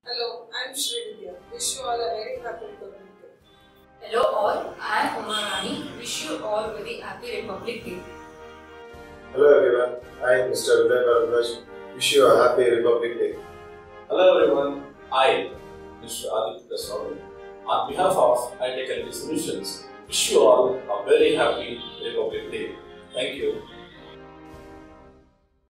Hello, I'm Srividya. Wish you all a very happy Republic Day. Hello all, I am Uma Rani. Wish you all very happy Republic Day. Hello everyone, I am Mr. Uday Bharadwaj. Wish you a happy Republic Day. Hello everyone, I, Mr. Aditya Swami, on behalf of iTech Solutions, wish you all a very happy Republic Day. Thank you.